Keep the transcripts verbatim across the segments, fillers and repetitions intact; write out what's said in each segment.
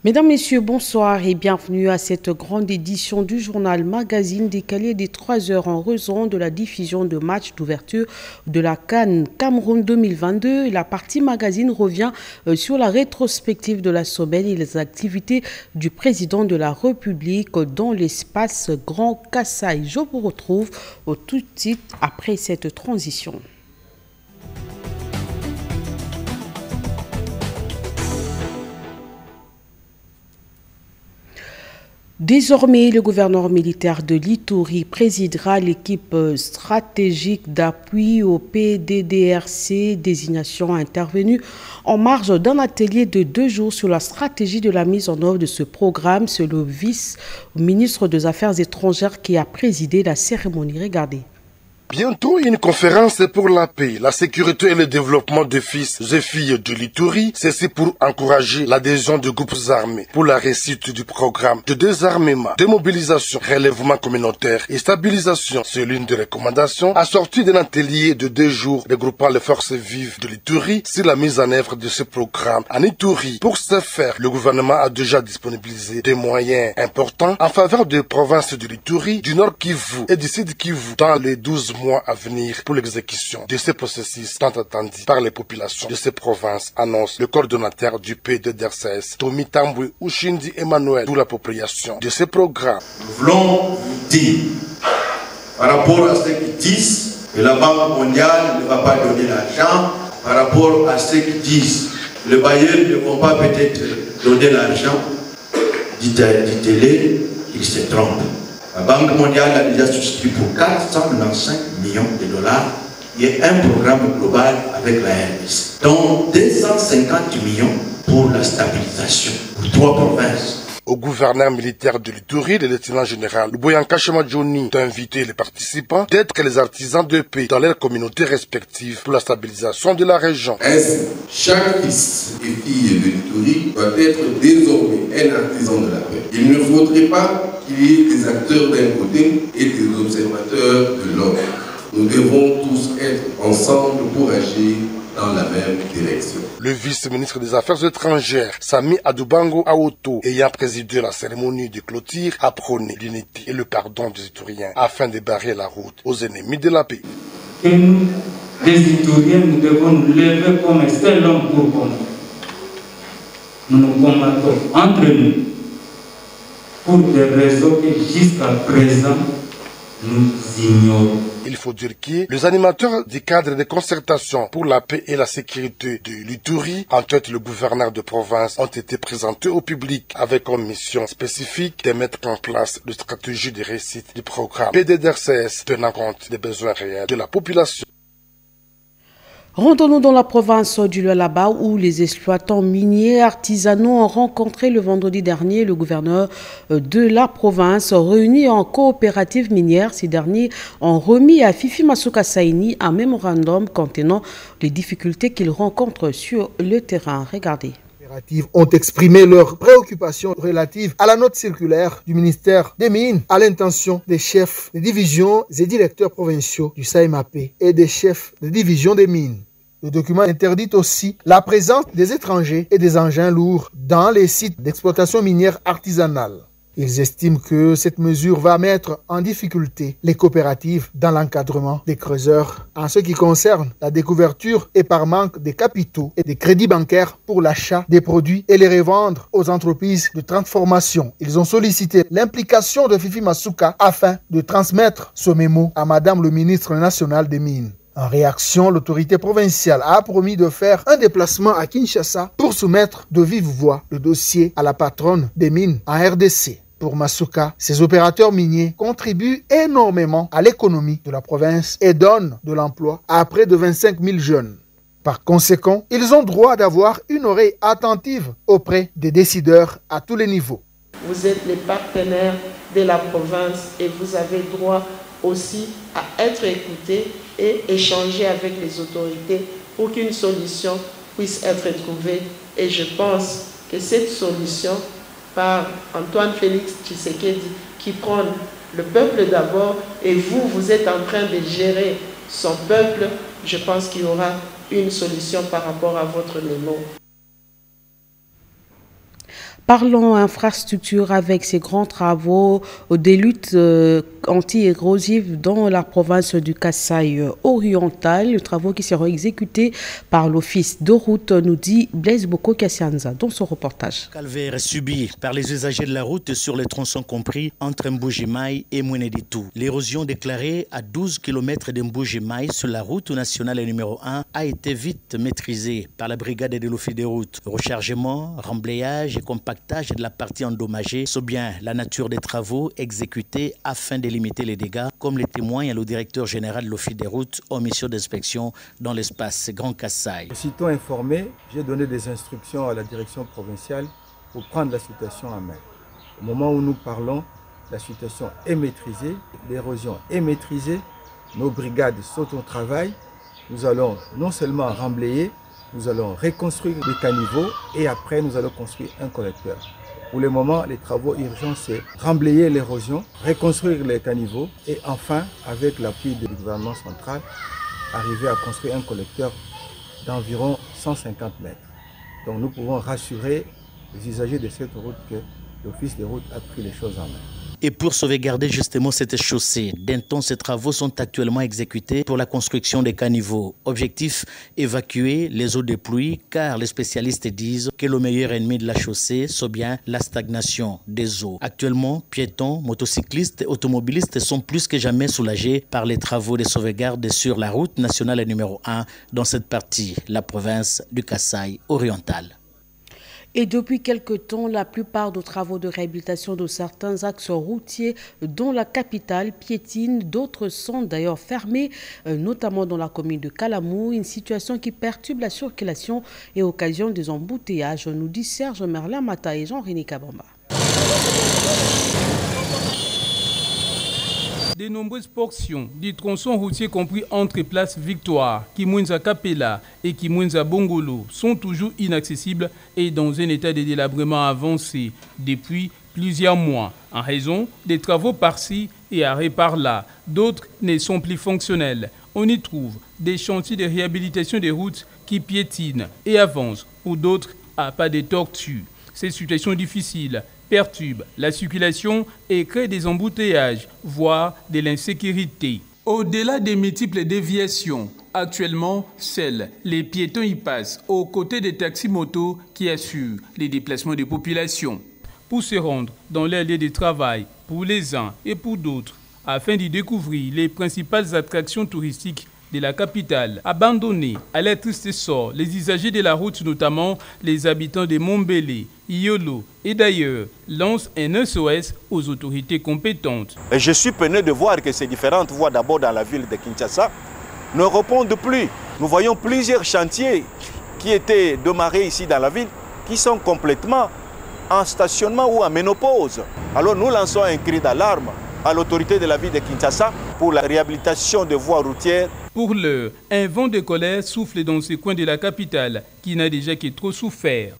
Mesdames, Messieurs, bonsoir et bienvenue à cette grande édition du journal Magazine décalée des trois heures en raison de la diffusion de matchs d'ouverture de la CAN Cameroun deux mille vingt-deux. La partie magazine revient sur la rétrospective de la semaine et les activités du président de la République dans l'espace Grand Kassai. Je vous retrouve au tout de suite après cette transition. Désormais, le gouverneur militaire de l'Ituri présidera l'équipe stratégique d'appui au P D D R C, désignation intervenue en marge d'un atelier de deux jours sur la stratégie de la mise en œuvre de ce programme. C'est le vice-ministre des Affaires étrangères qui a présidé la cérémonie. Regardez. Bientôt, une conférence pour la paix, la sécurité et le développement des fils et filles de l'Ituri. Ceci pour encourager l'adhésion de groupes armés pour la réussite du programme de désarmement, démobilisation, relèvement communautaire et stabilisation. C'est l'une des recommandations assorties d'un atelier de deux jours regroupant les forces vives de l'Ituri sur la mise en œuvre de ce programme en Ituri. Pour ce faire, le gouvernement a déjà disponibilisé des moyens importants en faveur des provinces de l'Ituri, du Nord Kivu et du Sud Kivu dans les douze mois à venir pour l'exécution de ce processus tant attendu par les populations de ces provinces, annonce le coordonnateur du P D D R C S, Tommy Tambwe Ushindi Emmanuel, pour l'appropriation de ce programme. Nous voulons vous dire, par rapport à ceux qui disent que la Banque mondiale ne va pas donner l'argent, par rapport à ceux qui disent que les bailleurs ne vont pas peut-être donner l'argent, dites-les, ils se trompent. La Banque mondiale a déjà souscrit pour quatre cent quatre-vingt-cinq millions de dollars et un programme global avec la R D C, dont deux cent cinquante millions pour la stabilisation pour trois provinces. Au gouverneur militaire de l'Ituri, le lieutenant général Boyanka Chemadjouni d'inviter les participants d'être les artisans de paix dans leurs communautés respectives pour la stabilisation de la région. Ainsi, chaque fils et fille de l'Ituri doit être désormais un artisan de la paix. Il ne faudrait pas qu'il y ait des acteurs d'un côté et des observateurs de l'autre. Nous devons tous être ensemble pour agir dans la même direction. Le vice-ministre des Affaires étrangères, Sami Adoubango Aoto, ayant présidé la cérémonie de clôture, a prôné l'unité et le pardon des Ituriens afin de barrer la route aux ennemis de la paix. Que nous, les Ituriens, nous devons nous lever comme un seul homme pour combattre. Nous nous combattons entre nous pour des raisons que jusqu'à présent nous ignorons. Il faut dire que les animateurs du cadre de concertation pour la paix et la sécurité de l'Ituri, en tête le gouverneur de province, ont été présentés au public avec comme mission spécifique de mettre en place une stratégie de réussite du programme P D D R C S tenant compte des besoins réels de la population. Rendons-nous dans la province du Lualaba où les exploitants miniers artisanaux ont rencontré le vendredi dernier le gouverneur de la province réunis en coopérative minière. Ces derniers ont remis à Fifi Masuka Saini un mémorandum contenant les difficultés qu'ils rencontrent sur le terrain. Regardez. Ont exprimé leurs préoccupations relatives à la note circulaire du ministère des Mines à l'intention des chefs des divisions et directeurs provinciaux du S A E M A P et des chefs de division des mines. Le document interdit aussi la présence des étrangers et des engins lourds dans les sites d'exploitation minière artisanale. Ils estiment que cette mesure va mettre en difficulté les coopératives dans l'encadrement des creuseurs en ce qui concerne la découverture et par manque de capitaux et de crédits bancaires pour l'achat des produits et les revendre aux entreprises de transformation. Ils ont sollicité l'implication de Fifi Masuka afin de transmettre ce mémo à Madame le ministre national des Mines. En réaction, l'autorité provinciale a promis de faire un déplacement à Kinshasa pour soumettre de vive voix le dossier à la patronne des mines en R D C. Pour Masuka, ces opérateurs miniers contribuent énormément à l'économie de la province et donnent de l'emploi à près de vingt-cinq mille jeunes. Par conséquent, ils ont droit d'avoir une oreille attentive auprès des décideurs à tous les niveaux. Vous êtes les partenaires de la province et vous avez droit aussi à être écoutés et échanger avec les autorités pour qu'une solution puisse être trouvée. Et je pense que cette solution, par Antoine Félix Tshisekedi, qui prend le peuple d'abord, et vous, vous êtes en train de gérer son peuple, je pense qu'il y aura une solution par rapport à votre mémo. Parlons infrastructure avec ces grands travaux des luttes euh, anti-érosives dans la province du Kasaï oriental. Les travaux qui seront exécutés par l'office de route, nous dit Blaise Boko Kassianza dans son reportage. Calvaire subi par les usagers de la route sur les tronçons compris entre Mbujimaï et Mweneditou. L'érosion déclarée à douze kilomètres de Mbujimaï sur la route nationale numéro un a été vite maîtrisée par la brigade de l'office des routes. Rechargement, remblayage et compactage de la partie endommagée, c'est bien la nature des travaux exécutés afin de limiter les dégâts, comme le témoigne le directeur général de l'office des routes en mission d'inspection dans l'espace Grand Kasaï. Aussitôt informé, j'ai donné des instructions à la direction provinciale pour prendre la situation en main. Au moment où nous parlons, la situation est maîtrisée, l'érosion est maîtrisée, nos brigades sont au travail. Nous allons non seulement remblayer, nous allons reconstruire les caniveaux et après nous allons construire un collecteur. Pour le moment, les travaux urgents, c'est remblayer l'érosion, reconstruire les caniveaux et enfin, avec l'appui du gouvernement central, arriver à construire un collecteur d'environ cent cinquante mètres. Donc nous pouvons rassurer les usagers de cette route que l'office des routes a pris les choses en main. Et pour sauvegarder justement cette chaussée, d'intenses travaux sont actuellement exécutés pour la construction des caniveaux. Objectif, évacuer les eaux de pluie, car les spécialistes disent que le meilleur ennemi de la chaussée, c'est bien la stagnation des eaux. Actuellement, piétons, motocyclistes et automobilistes sont plus que jamais soulagés par les travaux de sauvegarde sur la route nationale numéro un dans cette partie, la province du Kasaï oriental. Et depuis quelque temps, la plupart des travaux de réhabilitation de certains axes routiers dont la capitale piétine, d'autres sont d'ailleurs fermés, notamment dans la commune de Kalamou, une situation qui perturbe la circulation et occasionne des embouteillages, nous dit Serge Merlin Mata et Jean-René Kabamba. De nombreuses portions du tronçon routier compris entre Place Victoire, Kimwenza Kapela et Kimwenza Bongolo sont toujours inaccessibles et dans un état de délabrement avancé depuis plusieurs mois en raison des travaux par-ci et arrêts par-là. D'autres ne sont plus fonctionnels. On y trouve des chantiers de réhabilitation des routes qui piétinent et avancent ou d'autres à pas de tortues. Ces situations difficiles perturbe la circulation et crée des embouteillages, voire de l'insécurité. Au-delà des multiples déviations, actuellement, seuls les piétons y passent aux côtés des taxis-motos qui assurent les déplacements des populations. Pour se rendre dans leur lieu de travail, pour les uns et pour d'autres, afin d'y découvrir les principales attractions touristiques de la capitale. Abandonnés à leur triste sort, les usagers de la route, notamment les habitants de Montbélé, Iolo et d'ailleurs, lancent un S O S aux autorités compétentes. Et je suis peiné de voir que ces différentes voies, d'abord dans la ville de Kinshasa, ne répondent plus. Nous voyons plusieurs chantiers qui étaient démarrés ici dans la ville, qui sont complètement en stationnement ou en ménopause. Alors nous lançons un cri d'alarme à l'autorité de la ville de Kinshasa pour la réhabilitation des voies routières. Pour l'heure, un vent de colère souffle dans ces coins de la capitale qui n'a déjà que trop souffert.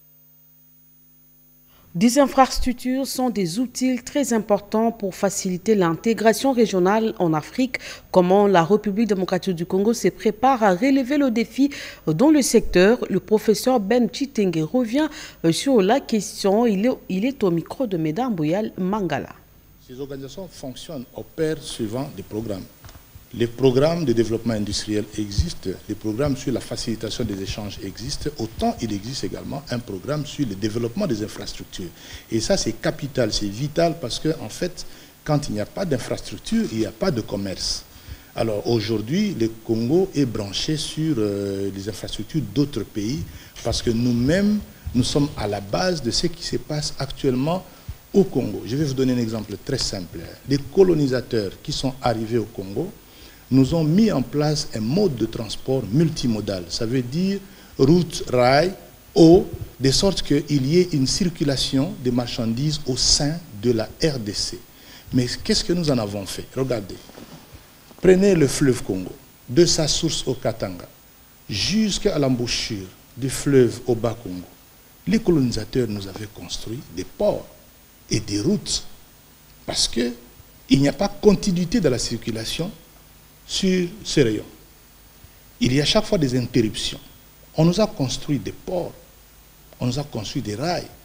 Des infrastructures sont des outils très importants pour faciliter l'intégration régionale en Afrique. Comment la République démocratique du Congo se prépare à relever le défi dans le secteur? Le professeur Ben Chitenge revient sur la question. Il est, il est au micro de Mesdames Bouyal Mangala. Ces organisations fonctionnent, opèrent suivant des programmes. Les programmes de développement industriel existent, les programmes sur la facilitation des échanges existent, autant il existe également un programme sur le développement des infrastructures. Et ça, c'est capital, c'est vital parce que, en fait, quand il n'y a pas d'infrastructure, il n'y a pas de commerce. Alors aujourd'hui, le Congo est branché sur euh, les infrastructures d'autres pays parce que nous-mêmes, nous sommes à la base de ce qui se passe actuellement au Congo. Je vais vous donner un exemple très simple. Les colonisateurs qui sont arrivés au Congo nous ont mis en place un mode de transport multimodal. Ça veut dire route, rail, eau, de sorte qu'il y ait une circulation des marchandises au sein de la R D C. Mais qu'est-ce que nous en avons fait? Regardez. Prenez le fleuve Congo, de sa source au Katanga, jusqu'à l'embouchure du fleuve au Bas-Congo. Les colonisateurs nous avaient construit des ports et des routes parce qu'il n'y a pas continuité de la circulation sur ce rayon. Il y a chaque fois des interruptions. On nous a construit des ports, on nous a construit des rails.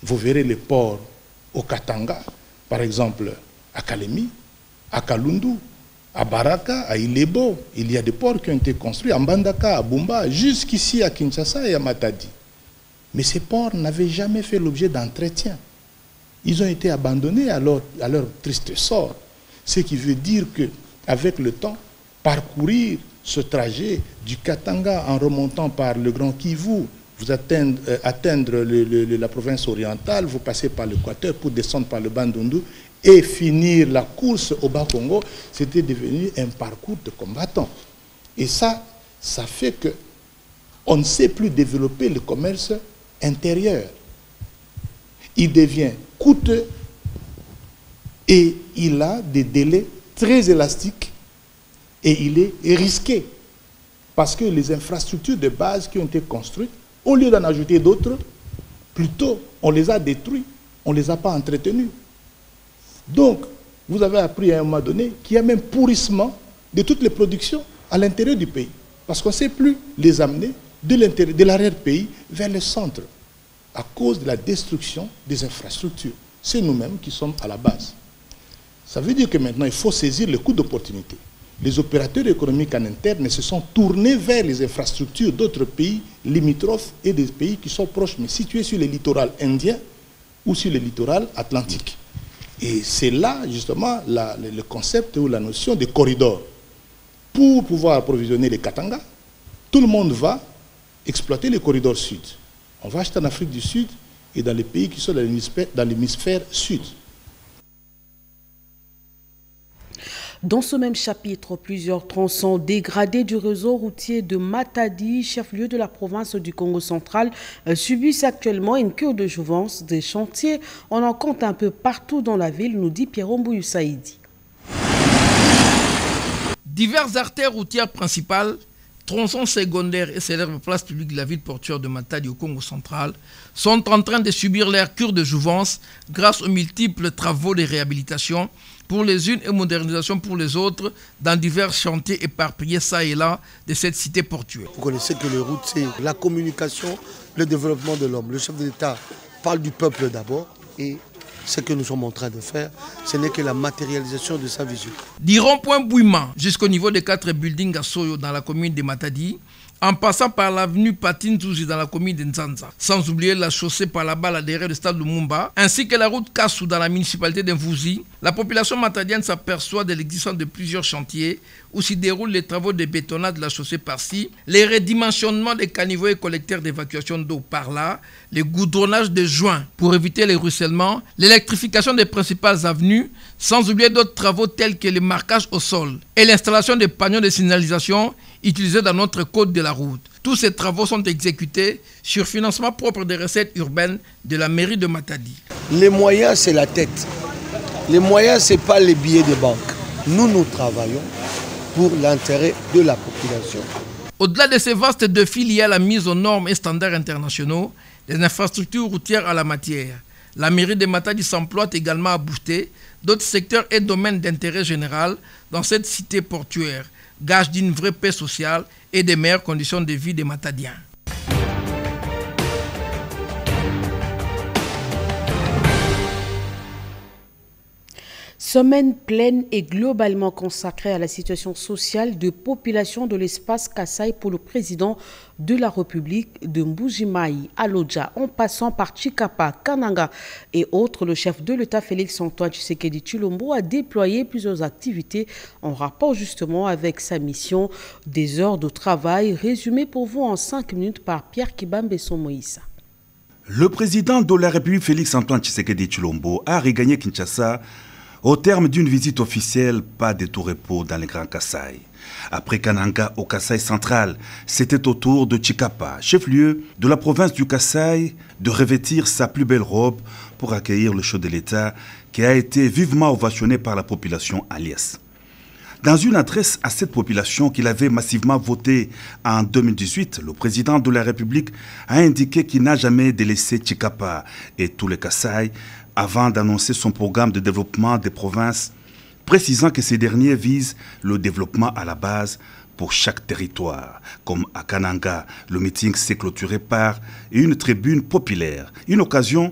vous verrez les ports au Katanga, par exemple à Kalemi, à Kalundu, à Baraka, à Ilebo. Il y a des ports qui ont été construits à Mbandaka, à Bumba, jusqu'ici à Kinshasa et à Matadi. Mais ces ports n'avaient jamais fait l'objet d'entretien. Ils ont été abandonnés à leur, à leur triste sort. Ce qui veut dire qu'avec le temps, parcourir ce trajet du Katanga en remontant par le Grand Kivu, vous atteindre, euh, atteindre le, le, la province orientale, vous passez par l'Équateur pour descendre par le Bandundu et finir la course au Bas-Congo, c'était devenu un parcours de combattants. Et ça, ça fait que on ne sait plus développer le commerce intérieur. Il devient coûteux et il a des délais très élastiques et il est risqué parce que les infrastructures de base qui ont été construites, au lieu d'en ajouter d'autres, plutôt on les a détruites, on ne les a pas entretenues. Donc, vous avez appris à un moment donné qu'il y a même pourrissement de toutes les productions à l'intérieur du pays. Parce qu'on ne sait plus les amener de l'arrière-pays vers le centre à cause de la destruction des infrastructures. C'est nous-mêmes qui sommes à la base. Ça veut dire que maintenant, il faut saisir le coup d'opportunité. Les opérateurs économiques en interne se sont tournés vers les infrastructures d'autres pays limitrophes et des pays qui sont proches, mais situés sur le littoral indien ou sur le littoral atlantique. Et c'est là, justement, la, le concept ou la notion de corridor. Pour pouvoir approvisionner les Katanga, tout le monde va exploiter le corridor sud. On va acheter en Afrique du Sud et dans les pays qui sont dans l'hémisphère sud. Dans ce même chapitre, plusieurs tronçons dégradés du réseau routier de Matadi, chef-lieu de la province du Congo central, subissent actuellement une queue de jouvence des chantiers. On en compte un peu partout dans la ville, nous dit Pierre Mbouyou Saïdi. Diverses artères routières principales, tronçons secondaires et célèbres places publiques de la ville portuaire de Matadi au Congo central sont en train de subir leur cure de jouvence grâce aux multiples travaux de réhabilitation pour les unes et modernisation pour les autres dans divers chantiers éparpillés ça et là de cette cité portuaire. Vous connaissez que les routes, c'est la communication, le développement de l'homme. Le chef de l'État parle du peuple d'abord et ce que nous sommes en train de faire, ce n'est que la matérialisation de sa vision. Du rond-point Bouima jusqu'au niveau des quatre buildings à Soyo dans la commune de Matadi, en passant par l'avenue Patinzouzi dans la commune de Nzanza, sans oublier la chaussée par là-bas à derrière du stade de Lumumba, ainsi que la route Kassou dans la municipalité d'Envouzi, la population matadienne s'aperçoit de l'existence de plusieurs chantiers où s'y déroulent les travaux de bétonnage de la chaussée par-ci, les redimensionnements des caniveaux et collecteurs d'évacuation d'eau par-là, les goudronnages de joints pour éviter les ruissellements, l'électrification des principales avenues, sans oublier d'autres travaux tels que le marquage au sol et l'installation des panneaux de signalisation utilisés dans notre code de la route. Tous ces travaux sont exécutés sur financement propre des recettes urbaines de la mairie de Matadi. Les moyens, c'est la tête. Les moyens, ce n'est pas les billets de banque. Nous, nous travaillons pour l'intérêt de la population. Au-delà de ces vastes défis liés à la mise aux normes et standards internationaux, les infrastructures routières à la matière, la mairie de Matadi s'emploie également à booster d'autres secteurs et domaines d'intérêt général dans cette cité portuaire, gage d'une vraie paix sociale et des meilleures conditions de vie des Matadiens. Semaine pleine et globalement consacrée à la situation sociale de population de l'espace Kasaï pour le président de la République de Mbuji-Mayi à Lodja, en passant par Chikapa, Kananga et autres. Le chef de l'État Félix-Antoine Tshisekedi Tshilombo a déployé plusieurs activités en rapport justement avec sa mission des heures de travail, résumé pour vous en cinq minutes par Pierre Kibambeson Moïsa. Le président de la République Félix-Antoine Tshisekedi Tshilombo a regagné Kinshasa au terme d'une visite officielle, pas de tout repos dans les Grands Kasaï. Après Kananga au Kasaï central, c'était au tour de Chikapa, chef-lieu de la province du Kasaï, de revêtir sa plus belle robe pour accueillir le chef de l'État qui a été vivement ovationné par la population alias. Dans une adresse à cette population qu'il avait massivement votée en deux mille dix-huit, le président de la République a indiqué qu'il n'a jamais délaissé Chikapa et tous les Kasaï avant d'annoncer son programme de développement des provinces, précisant que ces derniers visent le développement à la base pour chaque territoire. Comme à Kananga, le meeting s'est clôturé par une tribune populaire, une occasion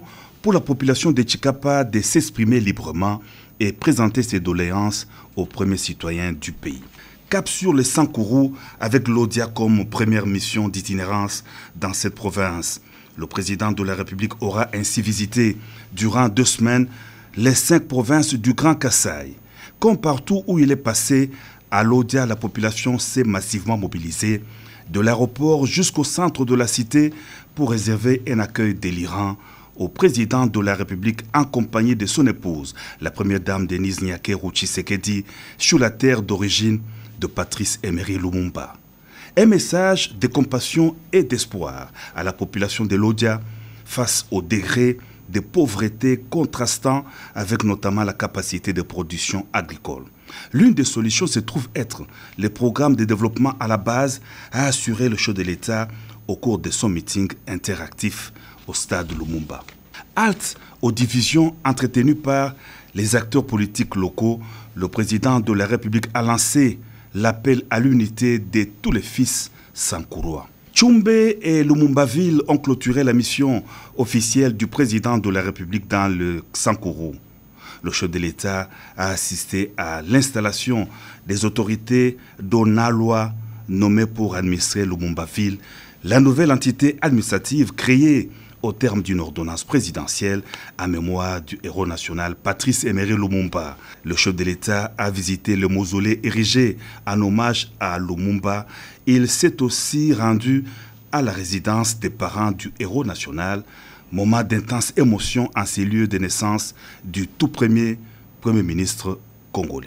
pour la population de Tchikapa de s'exprimer librement et présenter ses doléances aux premiers citoyens du pays. Cap sur le Sankourou avec l'Odia comme première mission d'itinérance dans cette province. Le président de la République aura ainsi visité durant deux semaines les cinq provinces du Grand Kasaï. Comme partout où il est passé, à l'Odia, la population s'est massivement mobilisée, de l'aéroport jusqu'au centre de la cité, pour réserver un accueil délirant au président de la République en compagnie de son épouse, la première dame Denise Nyakeru Tshisekedi, sur la terre d'origine de Patrice Emery Lumumba. Un message de compassion et d'espoir à la population de l'Odia face au degré de pauvreté contrastant avec notamment la capacité de production agricole. L'une des solutions se trouve être le programme de développement à la base, a assuré le chef de l'État au cours de son meeting interactif au stade Lumumba. Halte aux divisions entretenues par les acteurs politiques locaux, le président de la République a lancé l'appel à l'unité de tous les fils sankourois. Tchumbe et Lumumbaville ont clôturé la mission officielle du président de la République dans le Sankourou. Le chef de l'État a assisté à l'installation des autorités d'Onaloa nommées pour administrer Lumumbaville, la nouvelle entité administrative créée au terme d'une ordonnance présidentielle à mémoire du héros national Patrice Emery Lumumba. Le chef de l'État a visité le mausolée érigé en hommage à Lumumba. Il s'est aussi rendu à la résidence des parents du héros national, moment d'intense émotion en ces lieux de naissance du tout premier Premier ministre congolais.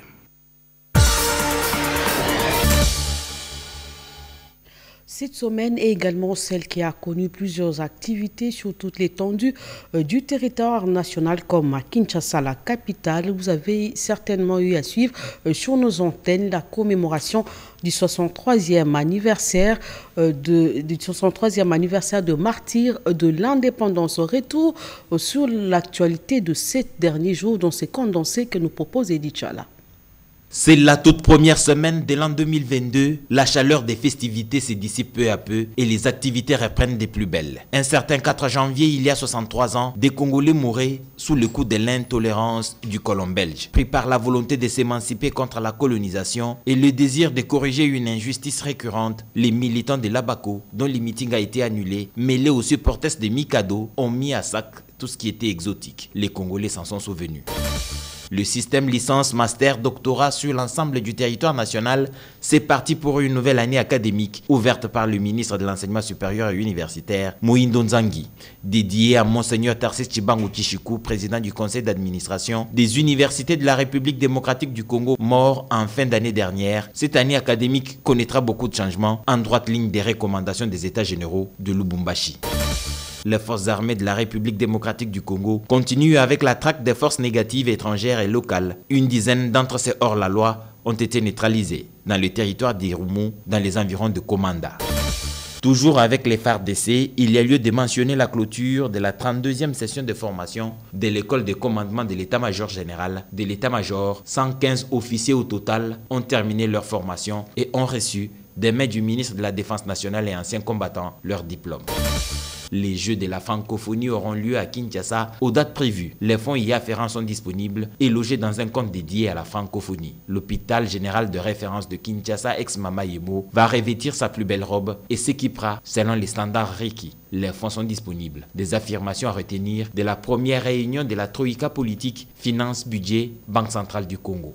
Cette semaine est également celle qui a connu plusieurs activités sur toute l'étendue euh, du territoire national, comme à Kinshasa, la capitale. Vous avez certainement eu à suivre euh, sur nos antennes la commémoration du soixante-troisième anniversaire euh, de, du soixante-troisième anniversaire de martyr de l'indépendance. Retour euh, sur l'actualité de ces derniers jours dans ces condensés que nous propose Edith Chala. C'est la toute première semaine de l'an deux mille vingt-deux. La chaleur des festivités se dissipe peu à peu et les activités reprennent des plus belles. Un certain quatre janvier, il y a soixante-trois ans, des Congolais mouraient sous le coup de l'intolérance du colon belge. Pris par la volonté de s'émanciper contre la colonisation et le désir de corriger une injustice récurrente, les militants de l'Abaco, dont le meeting a été annulé, mêlés aux supporters de Mikado, ont mis à sac tout ce qui était exotique. Les Congolais s'en sont souvenus. Le système licence, master, doctorat sur l'ensemble du territoire national, c'est parti pour une nouvelle année académique ouverte par le ministre de l'Enseignement supérieur et universitaire, Mohindo Nzangi, dédiée à Monseigneur Tarcisse Tchibangu Tchichikou, président du conseil d'administration des universités de la République démocratique du Congo, mort en fin d'année dernière. Cette année académique connaîtra beaucoup de changements en droite ligne des recommandations des États généraux de Lubumbashi. Les forces armées de la République démocratique du Congo continuent avec la traque des forces négatives étrangères et locales. Une dizaine d'entre ces hors-la-loi ont été neutralisés dans le territoire d'Irumu, dans les environs de Komanda. Toujours avec les F A R D C, il y a lieu de mentionner la clôture de la trente-deuxième session de formation de l'école de commandement de l'état-major général de l'état-major. cent quinze officiers au total ont terminé leur formation et ont reçu des mains du ministre de la Défense nationale et anciens combattants leur diplôme. Les Jeux de la francophonie auront lieu à Kinshasa aux dates prévues. Les fonds y afférents sont disponibles et logés dans un compte dédié à la francophonie. L'hôpital général de référence de Kinshasa, ex-Mama Yemo, va revêtir sa plus belle robe et s'équipera selon les standards requis. Les fonds sont disponibles. Des affirmations à retenir de la première réunion de la Troïka politique, finance, budget, Banque centrale du Congo.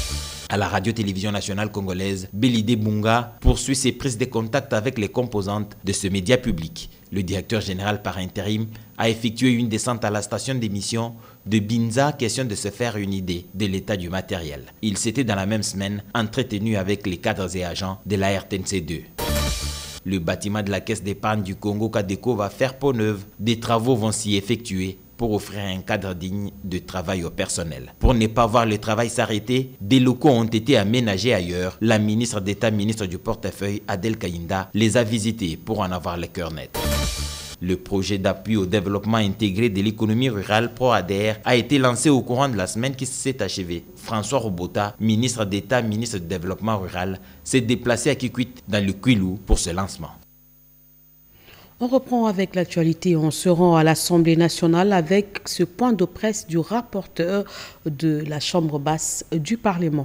À la radio-télévision nationale congolaise, Belidé Bunga poursuit ses prises de contact avec les composantes de ce média public. Le directeur général par intérim a effectué une descente à la station d'émission de Binza, question de se faire une idée de l'état du matériel. Il s'était dans la même semaine entretenu avec les cadres et agents de la R T N C deux. Le bâtiment de la Caisse d'épargne du Congo, Cadeco, va faire peau neuve. Des travaux vont s'y effectuer pour offrir un cadre digne de travail au personnel. Pour ne pas voir le travail s'arrêter, des locaux ont été aménagés ailleurs. La ministre d'État, ministre du portefeuille, Adel Kaïnda, les a visités pour en avoir le cœur net. Le projet d'appui au développement intégré de l'économie rurale ProADER a été lancé au courant de la semaine qui s'est achevée. François Robota, ministre d'État, ministre du développement rural, s'est déplacé à Kikwit dans le Kwilu pour ce lancement. On reprend avec l'actualité. On se rend à l'Assemblée nationale avec ce point de presse du rapporteur de la Chambre basse du Parlement.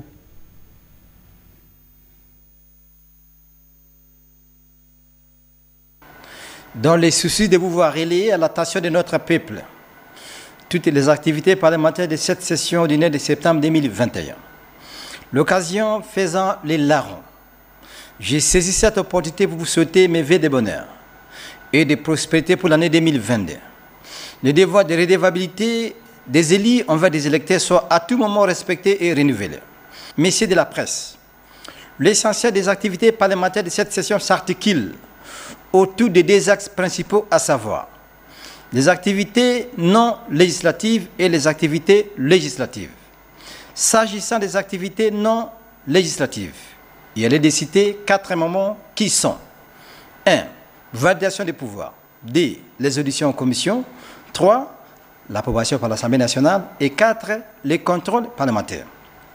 Dans les soucis de pouvoir relayer à l'attention de notre peuple toutes les activités parlementaires de cette session ordinaire de septembre deux mille vingt et un. L'occasion faisant les larrons, j'ai saisi cette opportunité pour vous souhaiter mes vœux de bonheur et de prospérité pour l'année deux mille vingt-deux. Le devoir de redevabilité des élus envers des électeurs soit à tout moment respecté et renouvelé. Messieurs de la presse, l'essentiel des activités parlementaires de cette session s'articule autour des deux axes principaux, à savoir les activités non législatives et les activités législatives. S'agissant des activités non législatives, il y a de citer quatre moments qui sont un. Validation des pouvoirs. deux. Les auditions en commission. trois. L'approbation par l'Assemblée nationale. Et quatre. Les contrôles parlementaires.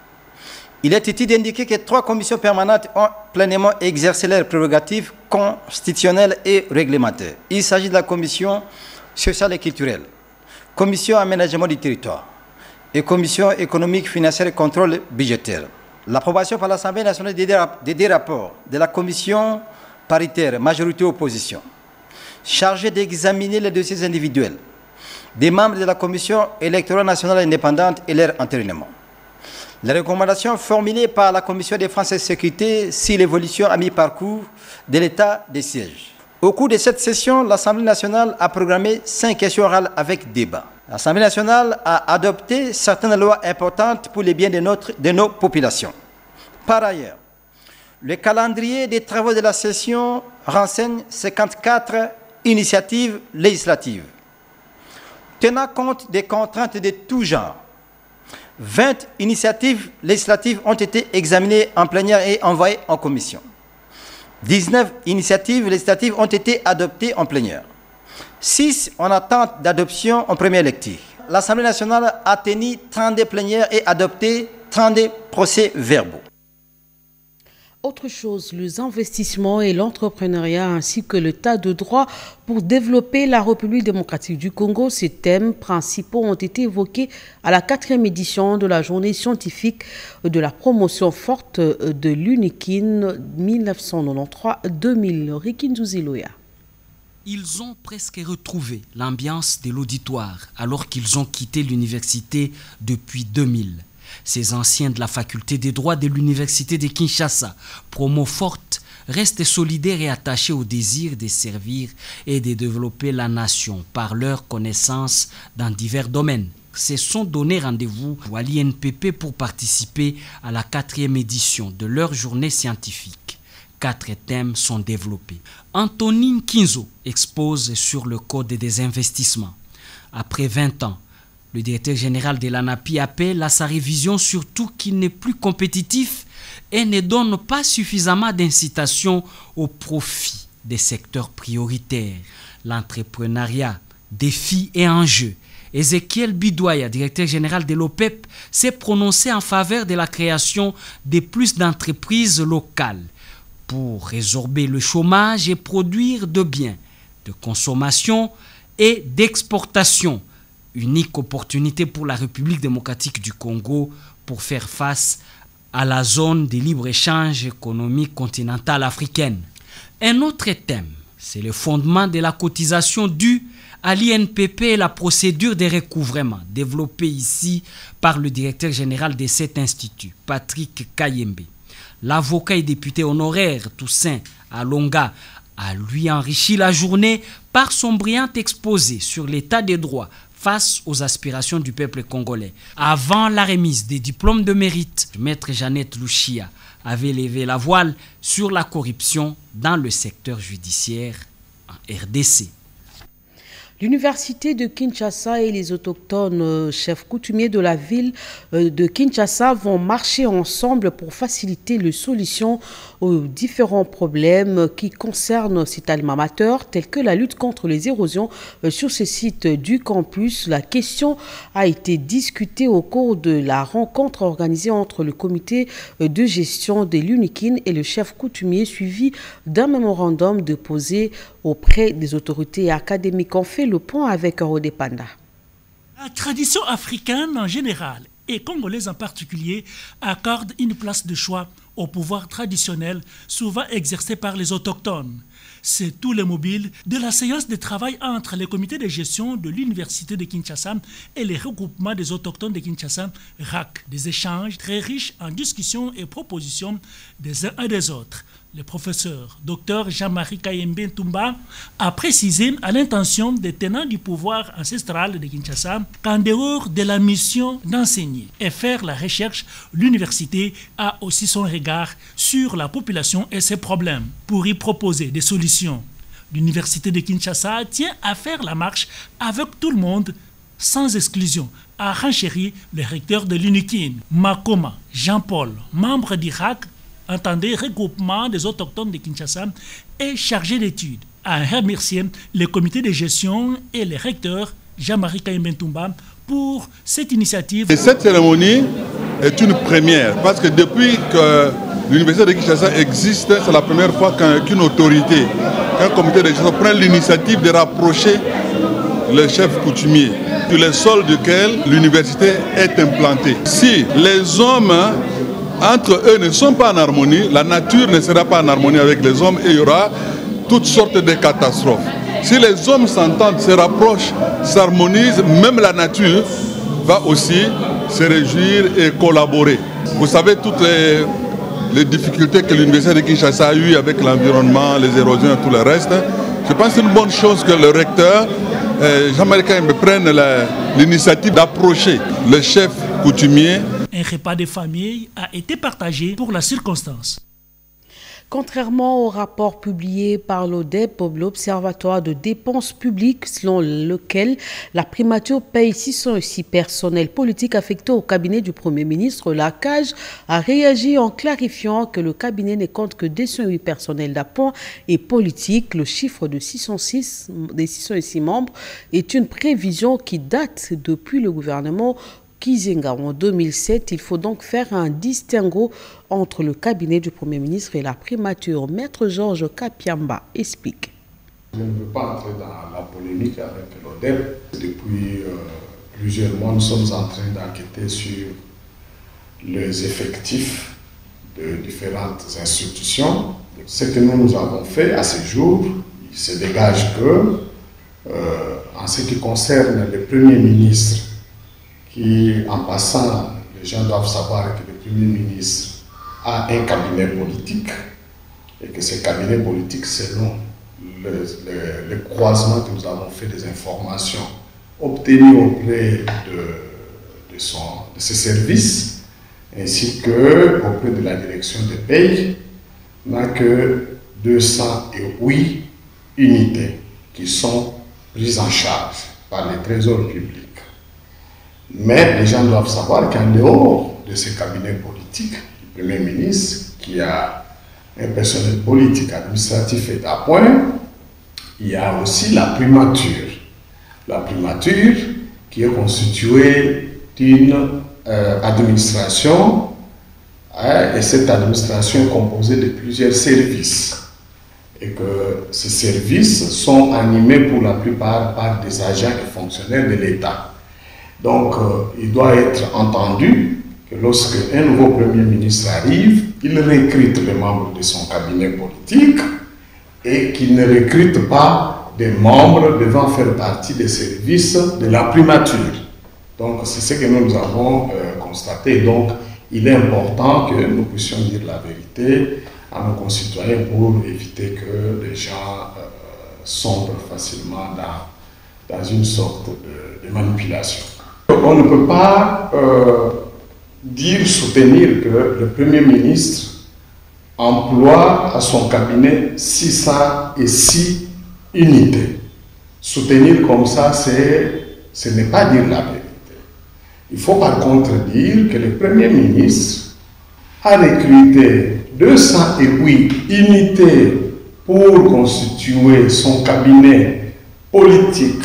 Il est utile d'indiquer que trois commissions permanentes ont pleinement exercé leurs prérogatives constitutionnelles et réglementaires. Il s'agit de la commission sociale et culturelle, commission aménagement du territoire et commission économique, financière et contrôle budgétaire. L'approbation par l'Assemblée nationale des deux rapports de la commission paritaire, majorité-opposition, chargée d'examiner les dossiers individuels des membres de la commission électorale nationale indépendante et leur entérinement. Les recommandations formulées par la commission défense et sécurité sur l'évolution à mi-parcours de l'état des sièges. Au cours de cette session, l'Assemblée nationale a programmé cinq questions orales avec débat. L'Assemblée nationale a adopté certaines lois importantes pour le bien de, notre, de nos populations. Par ailleurs, le calendrier des travaux de la session renseigne cinquante-quatre initiatives législatives. Tenant compte des contraintes de tout genre, vingt initiatives législatives ont été examinées en plénière et envoyées en commission. dix-neuf initiatives législatives ont été adoptées en plénière. six en attente d'adoption en première lecture. L'Assemblée nationale a tenu trente-deux plénières et adopté trente-deux procès-verbaux. Autre chose, les investissements et l'entrepreneuriat ainsi que l'état de droit pour développer la République démocratique du Congo, ces thèmes principaux ont été évoqués à la quatrième édition de la journée scientifique de la promotion forte de l'UNIKIN mille neuf cent quatre-vingt-treize deux mille. Rikin Zuziloya. Ils ont presque retrouvé l'ambiance de l'auditoire alors qu'ils ont quitté l'université depuis deux mille. Ces anciens de la faculté des droits de l'université de Kinshasa, promo forte, restent solidaires et attachés au désir de servir et de développer la nation par leurs connaissances dans divers domaines. Se sont donné rendez-vous à l'I N P P pour participer à la quatrième édition de leur journée scientifique. Quatre thèmes sont développés. Antonine Kinzo expose sur le code des investissements. Après vingt ans, le directeur général de l'ANAPI appelle à sa révision, surtout qu'il n'est plus compétitif et ne donne pas suffisamment d'incitation au profit des secteurs prioritaires. L'entrepreneuriat, défis et enjeux. Ezekiel Bidouaya, directeur général de l'O P E P, s'est prononcé en faveur de la création de plus d'entreprises locales pour résorber le chômage et produire de biens de consommation et d'exportation. Unique opportunité pour la République démocratique du Congo pour faire face à la zone de libre-échange économique continentale africaine. Un autre thème, c'est le fondement de la cotisation due à l'I N P P et la procédure de recouvrement développée ici par le directeur général de cet institut, Patrick Kayembe. L'avocat et député honoraire Toussaint Alonga a lui enrichi la journée par son brillant exposé sur l'état des droits face aux aspirations du peuple congolais. Avant la remise des diplômes de mérite, Maître Jeannette Louchia avait levé la voile sur la corruption dans le secteur judiciaire en R D C. L'université de Kinshasa et les autochtones euh, chefs coutumiers de la ville euh, de Kinshasa vont marcher ensemble pour faciliter les solutions aux différents problèmes qui concernent cet alma mater, tels que la lutte contre les érosions euh, sur ce site du campus. La question a été discutée au cours de la rencontre organisée entre le comité euh, de gestion de l'UNIKIN et le chef coutumier, suivi d'un mémorandum déposé auprès des autorités académiques. On fait le point avec Rodé Panda. La tradition africaine en général et congolaise en particulier accorde une place de choix au pouvoir traditionnel souvent exercé par les autochtones. C'est tout le mobile de la séance de travail entre les comités de gestion de l'Université de Kinshasa et les regroupements des autochtones de Kinshasa, R A C. Des échanges très riches en discussions et propositions des uns et des autres. Le professeur Dr Jean-Marie Kayembe Ntumba a précisé à l'intention des tenants du pouvoir ancestral de Kinshasa qu'en dehors de la mission d'enseigner et faire la recherche, l'université a aussi son regard sur la population et ses problèmes pour y proposer des solutions. L'université de Kinshasa tient à faire la marche avec tout le monde sans exclusion, a renchéri le recteur de l'U N I K I N, Makoma Jean-Paul, membre du R A C, entendez regroupement des autochtones de Kinshasa et chargé d'études, a remercié le comité de gestion et le recteur Jean-Marie Kayembe Ntumba pour cette initiative. Et cette cérémonie est une première parce que depuis que l'université de Kinshasa existe, c'est la première fois qu'une autorité, qu'un comité de gestion prend l'initiative de rapprocher le chef coutumier sur le sol duquel l'université est implantée. Si les hommes entre eux ne sont pas en harmonie, la nature ne sera pas en harmonie avec les hommes et il y aura toutes sortes de catastrophes. Si les hommes s'entendent, se rapprochent, s'harmonisent, même la nature va aussi se réjouir et collaborer. Vous savez toutes les, les difficultés que l'université de Kinshasa a eues avec l'environnement, les érosions et tout le reste. Je pense que c'est une bonne chose que le recteur, euh, Jean-Marie Kayembe, prenne l'initiative d'approcher le chef coutumier. Un repas de famille a été partagé pour la circonstance. Contrairement au rapport publié par l'O D E P, l'Observatoire de dépenses publiques, selon lequel la primature paye six cent six personnels politiques affectés au cabinet du Premier ministre, la C A G a réagi en clarifiant que le cabinet ne compte que deux cent huit personnels d'appoint et politiques. Le chiffre de six cent six, des six cent six membres est une prévision qui date depuis le gouvernement Kizenga en deux mille sept. Il faut donc faire un distinguo entre le cabinet du Premier ministre et la primature. Maître Georges Kapiamba explique. Je ne veux pas entrer dans la polémique avec l'O D E P. Depuis euh, plusieurs mois, nous sommes en train d'enquêter sur les effectifs de différentes institutions. Ce que nous, nous avons fait à ce jour, il se dégage que, euh, en ce qui concerne le Premier ministre, qui, en passant, les gens doivent savoir que le Premier ministre a un cabinet politique et que ce cabinet politique, selon le, le, le croisement que nous avons fait des informations obtenues auprès de, de, son, de ses services, ainsi qu'auprès de la direction des pays, n'a que deux cent huit unités qui sont prises en charge par les trésors publics. Mais les gens doivent savoir qu'en dehors de ce cabinet politique, le Premier ministre, qui a un personnel politique, administratif et d'appoint, il y a aussi la primature. La primature qui est constituée d'une euh, administration, hein, et cette administration est composée de plusieurs services. Et que ces services sont animés pour la plupart par des agents et fonctionnaires de l'État. Donc, euh, il doit être entendu que lorsque un nouveau Premier ministre arrive, il recrute les membres de son cabinet politique et qu'il ne recrute pas des membres devant faire partie des services de la primature. Donc, c'est ce que nous, nous avons euh, constaté. Donc, il est important que nous puissions dire la vérité à nos concitoyens pour éviter que les gens euh, sombrent facilement dans, dans une sorte de, de manipulation. On ne peut pas euh, dire, soutenir que le Premier ministre emploie à son cabinet six cent six unités. Soutenir comme ça, ce n'est pas dire la vérité. Il faut par contre dire que le Premier ministre a recruté deux cent huit unités pour constituer son cabinet politique.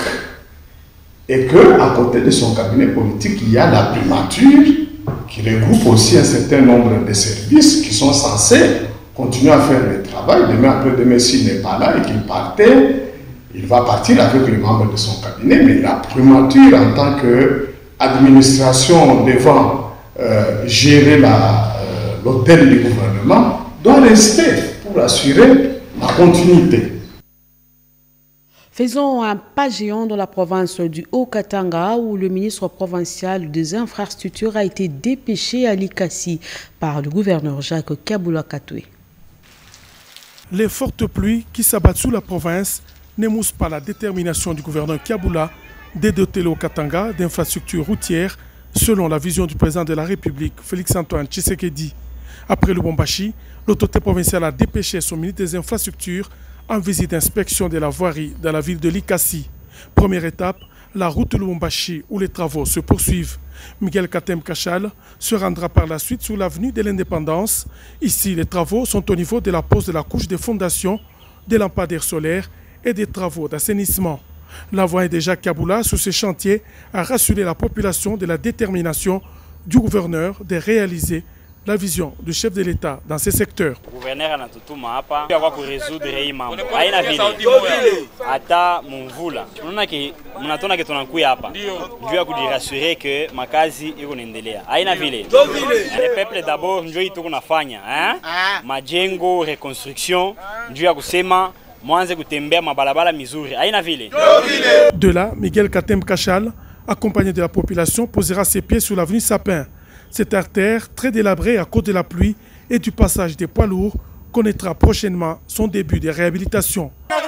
Et qu'à côté de son cabinet politique, il y a la primature qui regroupe aussi un certain nombre de services qui sont censés continuer à faire le travail. Demain, après-demain, s'il n'est pas là et qu'il partait, il va partir avec les membres de son cabinet. Mais la primature, en tant qu'administration devant euh, gérer euh, l'hôtel du gouvernement, doit rester pour assurer la continuité. Faisons un pas géant dans la province du Haut-Katanga où le ministre provincial des infrastructures a été dépêché à Likasi par le gouverneur Jacques Kabula Katoué. Les fortes pluies qui s'abattent sous la province n'émoussent pas la détermination du gouverneur Kabula de doter le Haut-Katanga d'infrastructures routières selon la vision du président de la République, Félix-Antoine Tshisekedi. Après Lubumbashi, l'autorité provinciale a dépêché son ministre des infrastructures en visite d'inspection de la voirie dans la ville de Likasi. Première étape, la route de Lubumbashi où les travaux se poursuivent. Miguel Katem Kachal se rendra par la suite sur l'avenue de l'Indépendance. Ici, les travaux sont au niveau de la pose de la couche des fondations, des lampadaires solaires et des travaux d'assainissement. L'envoyé de Jacques Kabula sur ce chantier a rassuré la population de la détermination du gouverneur de réaliser la vision du chef de l'État dans ces secteurs. Le gouverneur anatutuma hapa kwa kuresoudre hii mambo. Haina vile. Hata mvula. Unaona ki mnatona ke tunakuya hapa. Ndio ya kudirassurer que makazi iko naendelea. Haina vile. Le peuple d'abord ndio ito kunafanya, hein? Majengo, reconstruction, ndio ya kusema mwanze kutembea mabalabala mizuri. Haina vile. De là, Miguel Katem Kachal, accompagné de la population, posera ses pieds sur l'avenue Sapin. Cette artère, très délabrée à cause de la pluie et du passage des poids lourds, connaîtra prochainement son début de réhabilitation.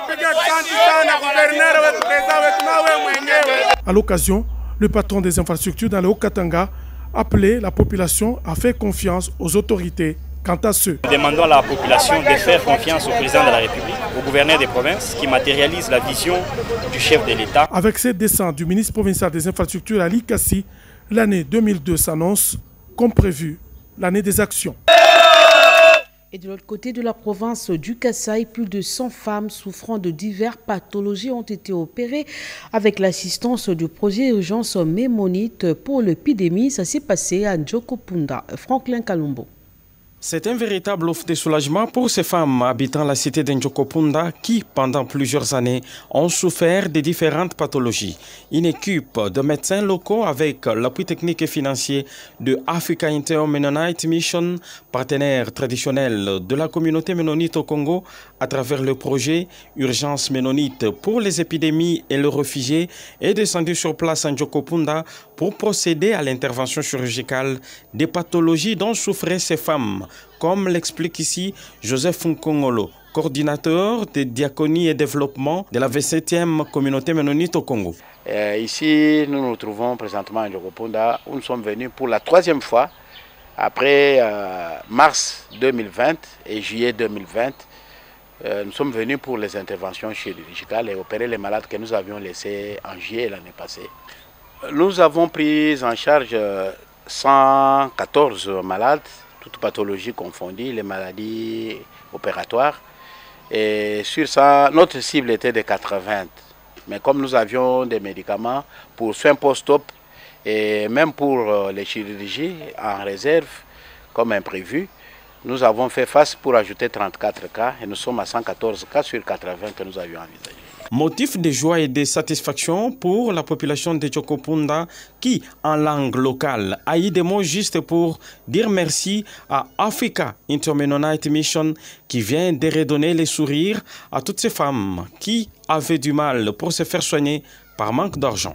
À l'occasion, le patron des infrastructures dans le Haut-Katanga appelait la population à faire confiance aux autorités quant à ceux. Nous demandons à la population de faire confiance au président de la République, au gouverneur des provinces qui matérialise la vision du chef de l'État. Avec cette descente du ministre provincial des infrastructures à Likasi, l'année deux mille deux s'annonce comme prévu, l'année des actions. Et de l'autre côté de la province du Kasaï, plus de cent femmes souffrant de diverses pathologies ont été opérées avec l'assistance du projet Urgence Mémonite pour l'épidémie. Ça s'est passé à Njokopunda. Franklin Kalumbo. C'est un véritable offre de soulagement pour ces femmes habitant la cité de Njokopunda qui, pendant plusieurs années, ont souffert de différentes pathologies. Une équipe de médecins locaux avec l'appui technique et financier de Africa Inter-Mennonite Mission, partenaire traditionnel de la communauté ménonite au Congo, à travers le projet Urgence Ménonite pour les épidémies et les réfugiés, est descendu sur place à Njokopunda pour procéder à l'intervention chirurgicale des pathologies dont souffraient ces femmes, comme l'explique ici Joseph Nkongolo, coordinateur de diaconie et développement de la vingt-septième communauté ménonite au Congo. Euh, ici, nous nous trouvons présentement à Njokopunda, où nous sommes venus pour la troisième fois, après euh, mars deux mille vingt et juillet deux mille vingt. Euh, nous sommes venus pour les interventions chirurgicales et opérer les malades que nous avions laissés en juillet l'année passée. Nous avons pris en charge cent quatorze malades, toutes pathologies confondues, les maladies opératoires. Et sur ça, notre cible était de quatre-vingts. Mais comme nous avions des médicaments pour soins post-op et même pour les chirurgies en réserve, comme imprévu, nous avons fait face pour ajouter trente-quatre cas et nous sommes à cent quatorze cas sur quatre-vingts que nous avions envisagés. Motif de joie et de satisfaction pour la population de Njokopunda qui, en langue locale, a eu des mots justes pour dire merci à Africa Inter-Mennonite Mission qui vient de redonner les sourires à toutes ces femmes qui avaient du mal pour se faire soigner par manque d'argent.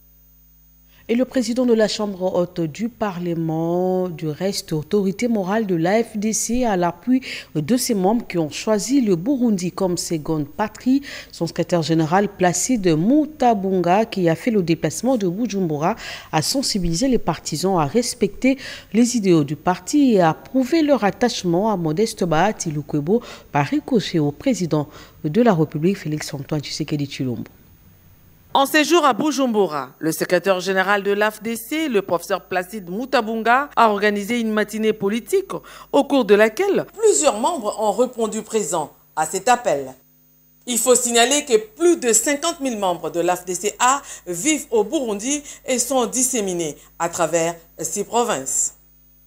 Et le président de la Chambre haute du Parlement, du reste, autorité morale de l'A F D C, à l'appui de ses membres qui ont choisi le Burundi comme seconde patrie. Son secrétaire général Placide Mutabunga, qui a fait le déplacement de Bujumbura, a sensibilisé les partisans à respecter les idéaux du parti et à prouver leur attachement à Modeste Bahati Lukwebo par ricochet au président de la République, Félix-Antoine Tshisekedi Tshilombo. En séjour à Bujumbura, le secrétaire général de l'A F D C, le professeur Placide Mutabunga, a organisé une matinée politique au cours de laquelle plusieurs membres ont répondu présents à cet appel. Il faut signaler que plus de cinquante mille membres de l'A F D C A vivent au Burundi et sont disséminés à travers six provinces.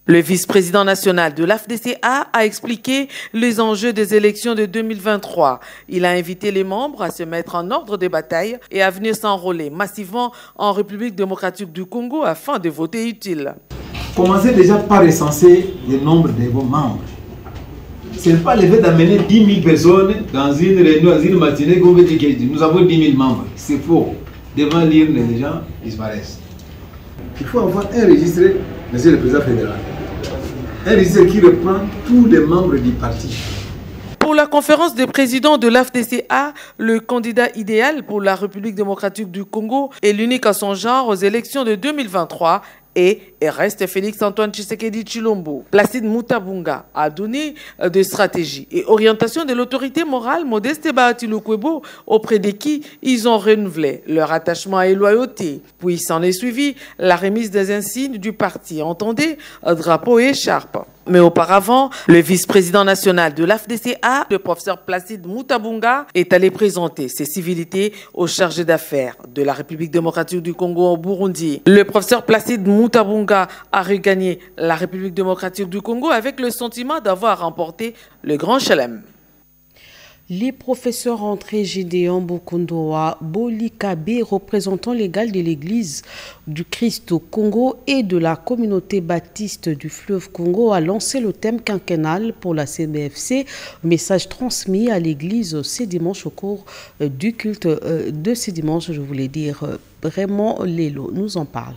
Le vice-président national de l'A F D C A a expliqué les enjeux des élections de deux mille vingt-trois. Il a invité les membres à se mettre en ordre de bataille et à venir s'enrôler massivement en République démocratique du Congo afin de voter utile. Commencez déjà par recenser le nombre de vos membres. Ce n'est pas le fait d'amener dix mille personnes dans une réunion, dans une matinée, qu'on veut dire que nous avons dix mille membres. C'est faux. Devant l'urne, les gens disparaissent. Il faut avoir un registre, monsieur le président fédéral. Un registre qui reprend tous les membres du parti. Pour la conférence des présidents de l'A F D C A, le candidat idéal pour la République démocratique du Congo est l'unique à son genre aux élections de deux mille vingt-trois et reste Félix-Antoine Tshisekedi Tshilombo. Placide Mutabunga a donné des stratégies et orientations de l'autorité morale Modeste Bahati Lukwebo auprès de qui ils ont renouvelé leur attachement et loyauté. Puis s'en est suivi la remise des insignes du parti, entendez, drapeau et écharpe. Mais auparavant, le vice-président national de l'A F D C A, le professeur Placide Mutabunga, est allé présenter ses civilités aux chargés d'affaires de la République démocratique du Congo au Burundi. Le professeur Placide Mutabunga a regagné la République démocratique du Congo avec le sentiment d'avoir remporté le Grand Chelem. Les professeurs André Gédéon Bokondoa Bolikabe, représentant légal de l'Église du Christ au Congo et de la communauté baptiste du fleuve Congo, a lancé le thème quinquennal pour la C B F C, message transmis à l'Église ce dimanche au cours du culte de ce dimanche. Je voulais dire vraiment Lélo nous en parle.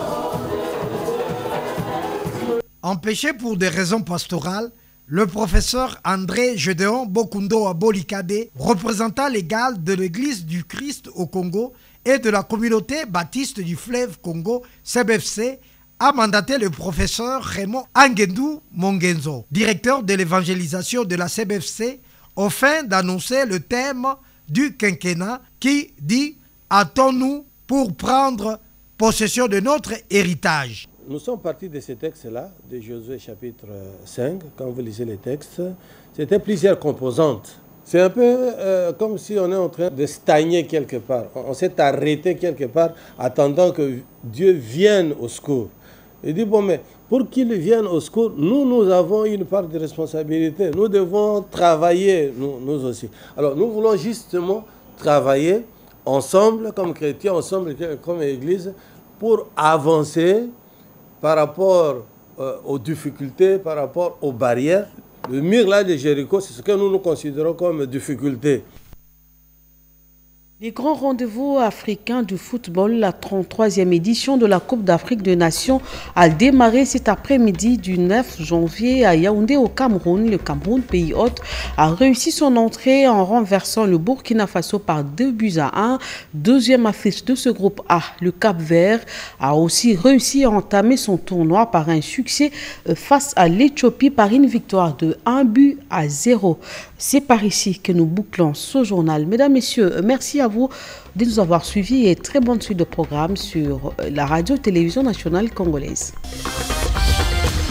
Empêché pour des raisons pastorales, le professeur André Gédéon Bokundo Abolikabe, représentant légal de l'Église du Christ au Congo et de la communauté baptiste du fleuve Congo, C B F C, a mandaté le professeur Raymond Angendou Mongenzo, directeur de l'évangélisation de la C B F C, au fin d'annoncer le thème du quinquennat qui dit « Hâtons-nous pour prendre possession de notre héritage ». Nous sommes partis de ce texte-là, de Josué chapitre cinq, quand vous lisez les textes. C'était plusieurs composantes. C'est un peu euh, comme si on est en train de stagner quelque part. On, on s'est arrêté quelque part, attendant que Dieu vienne au secours. Il dit, bon, mais pour qu'il vienne au secours, nous, nous avons une part de responsabilité. Nous devons travailler, nous, nous aussi. Alors, nous voulons justement travailler ensemble, comme chrétiens, ensemble, comme Église, pour avancer par rapport euh, aux difficultés, par rapport aux barrières. Le mur là de Jéricho, c'est ce que nous nous considérons comme difficulté. Les grands rendez-vous africains du football, la trente-troisième édition de la Coupe d'Afrique des Nations a démarré cet après-midi du neuf janvier à Yaoundé au Cameroun. Le Cameroun, pays hôte, a réussi son entrée en renversant le Burkina Faso par deux buts à un. Deuxième affiche de ce groupe A, le Cap-Vert a aussi réussi à entamer son tournoi par un succès face à l'Éthiopie par une victoire de un but à zéro. C'est par ici que nous bouclons ce journal. Mesdames, Messieurs, merci à vous de nous avoir suivis et très bonne suite de programme sur la radio-télévision nationale congolaise.